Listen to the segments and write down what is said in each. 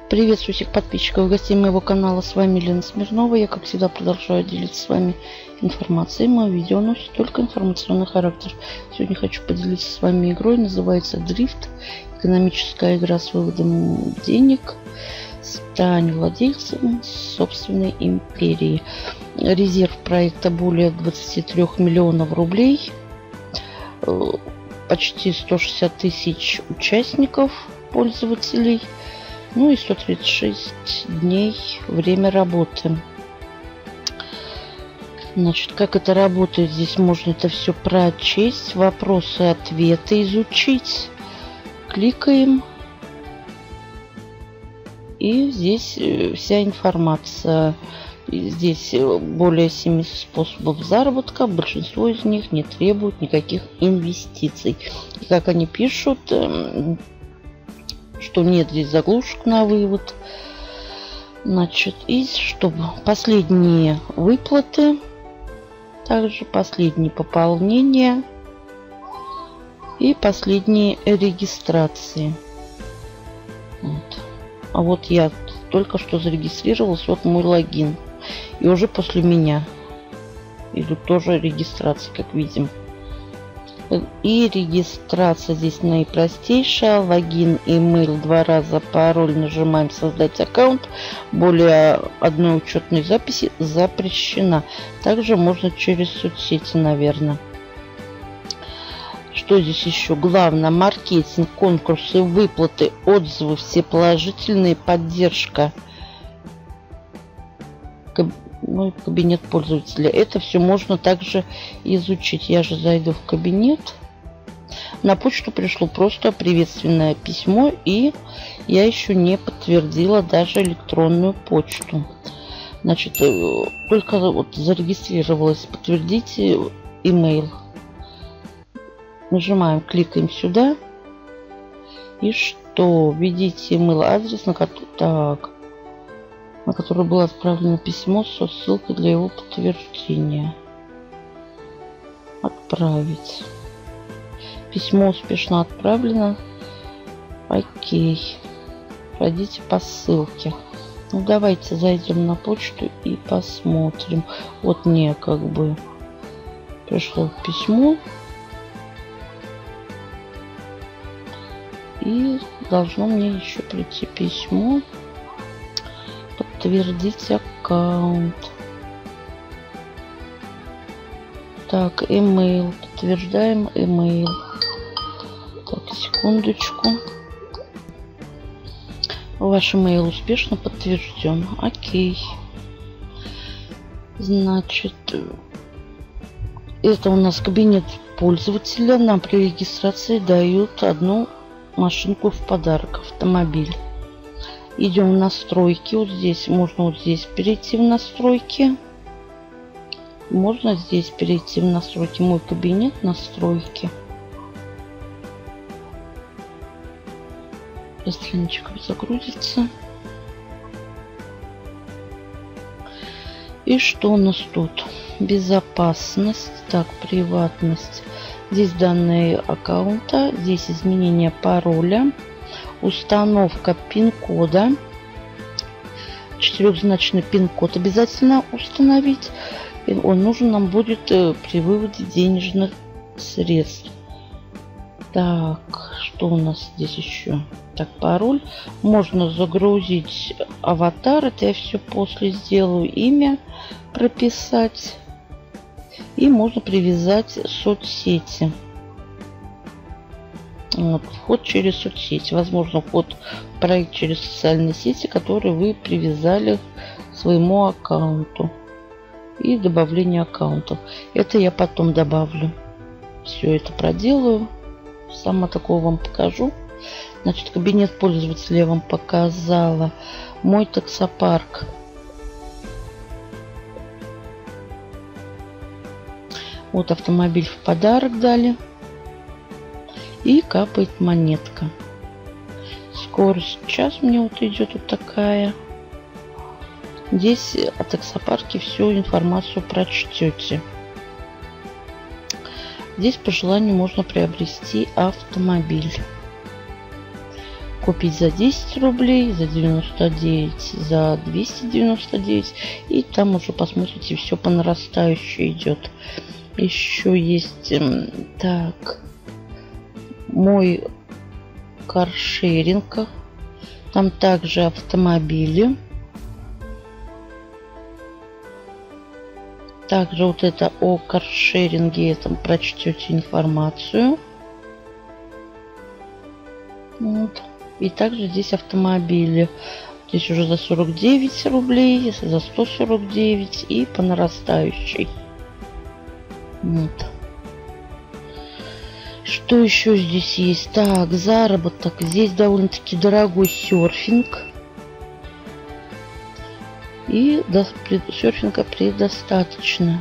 Приветствую всех подписчиков и гостей моего канала. С вами Лена Смирнова. Я, как всегда, продолжаю делиться с вами информацией. Мое видео носит только информационный характер. Сегодня хочу поделиться с вами игрой. Называется Дрифт. Экономическая игра с выводом денег. Стань владельцем собственной империи. Резерв проекта более 23 миллионов рублей. Почти 160 тысяч участников, пользователей. Ну и 136 дней время работы. Значит, как это работает? Здесь можно это все прочесть, вопросы, ответы изучить. Кликаем. И здесь вся информация. Здесь более 7 способов заработка. Большинство из них не требуют никаких инвестиций. И как они пишут, что нет здесь заглушек на вывод. Значит, и чтобы последние выплаты, также последние пополнения и последние регистрации. Вот. А вот я только что зарегистрировалась, вот мой логин. И уже после меня идут тоже регистрации, как видим. И регистрация здесь наипростейшая. Логин, имейл, 2 раза пароль. Нажимаем создать аккаунт. Более одной учетной записи запрещена. Также можно через соцсети, наверное. Что здесь еще? Главное: маркетинг, конкурсы, выплаты, отзывы, все положительные, поддержка. Мой кабинет пользователя. Это все можно также изучить. Я же зайду в кабинет. На почту пришло просто приветственное письмо, и я еще не подтвердила даже электронную почту. Значит, только вот зарегистрировалась. Подтвердите имейл. Нажимаем, кликаем сюда. И что? Введите email адрес, на который было отправлено письмо со ссылкой для его подтверждения. Отправить. Письмо успешно отправлено. Окей. Пройдите по ссылке. Ну, давайте зайдем на почту и посмотрим. Вот мне как бы пришло письмо. И должно мне еще прийти письмо. Подтвердить аккаунт. Так, email. Подтверждаем email. Так, секундочку. Ваш email успешно подтвержден. Окей. Значит, это у нас кабинет пользователя. Нам при регистрации дают одну машинку в подарок. Автомобиль. Идем в настройки. Вот здесь можно вот здесь перейти в настройки. Можно здесь перейти в настройки. Мой кабинет, настройки. Страничка загрузится. И что у нас тут? Безопасность. Так, приватность. Здесь данные аккаунта. Здесь изменение пароля. Установка пин-кода. 4-значный пин-код обязательно установить. Он нужен нам будет при выводе денежных средств. Так, что у нас здесь еще? Так, пароль. Можно загрузить аватар. Это я все после сделаю. Имя прописать. И можно привязать соцсети. Вот, вход через соцсети. Возможно, вход в проект через социальные сети, которые вы привязали к своему аккаунту. И добавление аккаунтов. Это я потом добавлю. Все это проделаю. Сама такого вам покажу. Значит, кабинет пользователя я вам показала. Мой таксопарк. Вот автомобиль в подарок дали. И капает монетка. Скорость час мне вот идет вот такая. Здесь о таксопарке всю информацию прочтете. Здесь по желанию можно приобрести автомобиль. купить за 10 рублей, за 99, за 299. И там уже посмотрите, все по нарастающей идет. Еще есть так, мой каршеринг. Там также автомобили. Также вот это о каршеринге, там прочтете информацию. Вот. И также здесь автомобили. Здесь уже за 49 рублей, за 149 и по нарастающей. Вот. Что еще здесь есть? Так, заработок. Здесь довольно-таки дорогой серфинг. И серфинга предостаточно.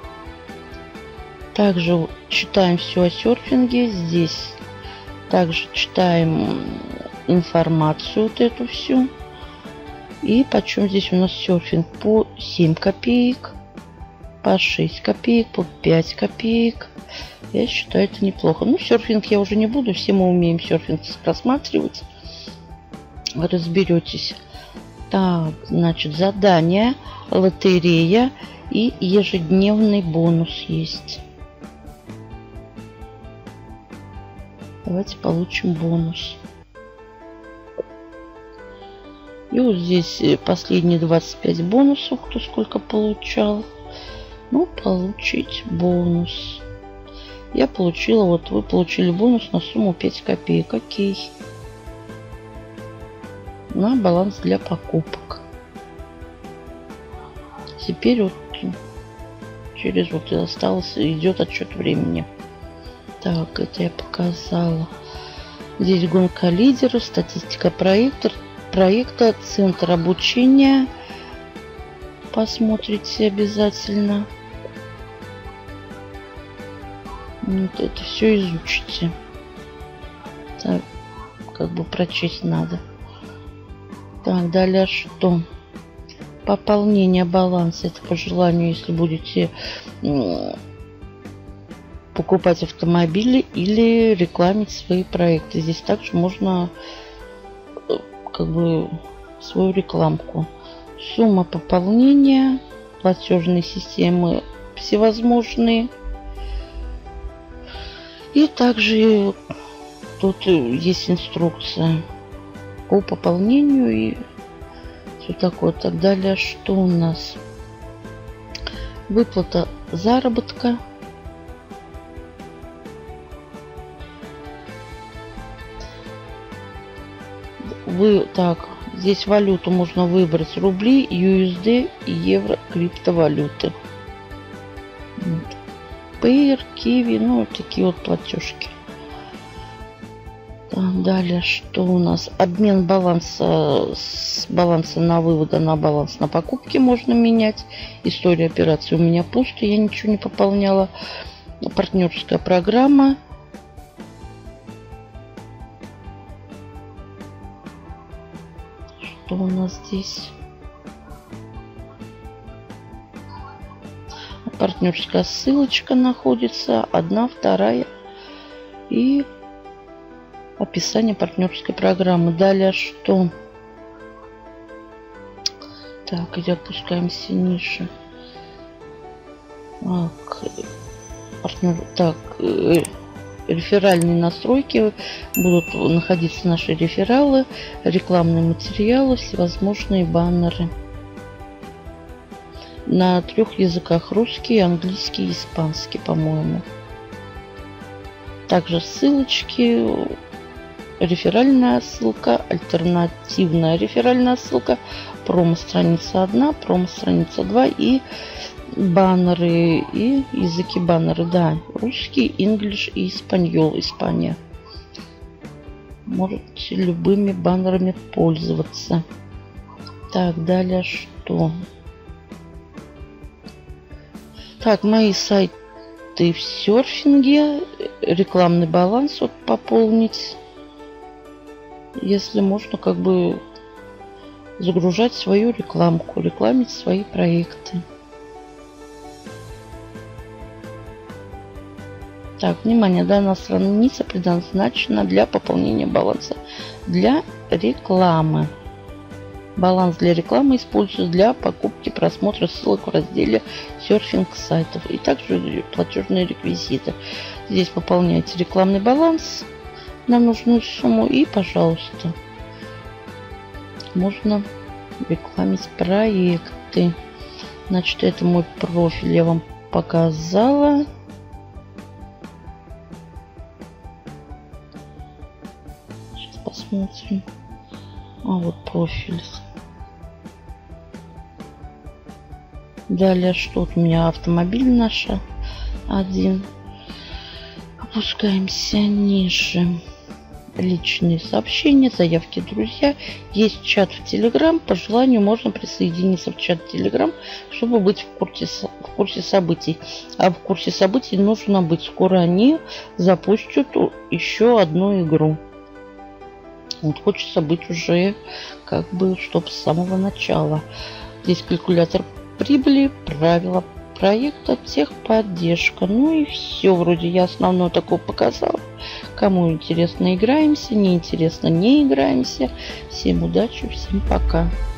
Также читаем все о серфинге. Здесь также читаем информацию вот эту всю. И почем здесь у нас серфинг? По 7 копеек, по 6 копеек, по 5 копеек. Я считаю, это неплохо. Ну, серфинг я уже не буду. Все мы умеем серфинг просматривать. Разберетесь. Так, значит, задание, лотерея и ежедневный бонус есть. Давайте получим бонус. И вот здесь последние 25 бонусов, кто сколько получал. Ну, получить бонус. Я получила, вот вы получили бонус на сумму 5 копеек. Окей. На баланс для покупок. Теперь вот через вот осталось, идет отсчет времени. Так, это я показала. Здесь гонка лидеров, статистика проекта, центр обучения. Посмотрите обязательно. Вот это все изучите. Так, как бы прочесть надо. Так, далее что? Пополнение баланса. Это по желанию, если будете покупать автомобили или рекламить свои проекты. Здесь также можно как бы свою рекламку. Сумма пополнения, платежные системы всевозможные. И также тут есть инструкция по пополнению и все такое. Так, далее что у нас? Выплата заработка. Так, здесь валюту можно выбрать: рубли, USD, евро, криптовалюты. Вот. Payer, Kiwi, ну вот такие вот платежки. Так, далее что у нас? Обмен баланса с баланса на вывода на баланс на покупки можно менять. История операции у меня пусто, я ничего не пополняла. Партнерская программа. Что у нас здесь? Партнерская ссылочка находится. Одна, вторая. И описание партнерской программы. Далее что? Так, и опускаемся ниже. Так, реферальные настройки. Будут находиться наши рефералы, рекламные материалы, всевозможные баннеры. На 3 языках: русский, английский, испанский, по-моему. Также ссылочки, реферальная ссылка, альтернативная реферальная ссылка, промо-страница 1, промо-страница 2 и баннеры, и языки баннеры, да, русский, English и испаньол, Испания. Можете любыми баннерами пользоваться. Так, далее что? Так, мои сайты в серфинге, рекламный баланс вот пополнить, если можно как бы загружать свою рекламку, рекламить свои проекты. Так, внимание, данная страница предназначена для пополнения баланса для рекламы. Баланс для рекламы используется для покупки, просмотра ссылок в разделе серфинг сайтов и также платежные реквизиты. Здесь пополняете рекламный баланс на нужную сумму и, пожалуйста, можно рекламить проекты. Значит, это мой профиль, я вам показала. Сейчас посмотрим. А вот профиль. Далее, что тут у меня? Автомобиль наша один. Опускаемся ниже. Личные сообщения, заявки, друзья. Есть чат в Telegram. По желанию можно присоединиться в чат Telegram, чтобы быть в курсе событий. А в курсе событий нужно быть. Скоро они запустят еще одну игру. Вот хочется быть уже как бы, чтобы с самого начала. Здесь калькулятор прибыли, правила проекта, техподдержка. Ну и все, вроде я основное такое показала. Кому интересно, играемся, не интересно, не играемся. Всем удачи, всем пока.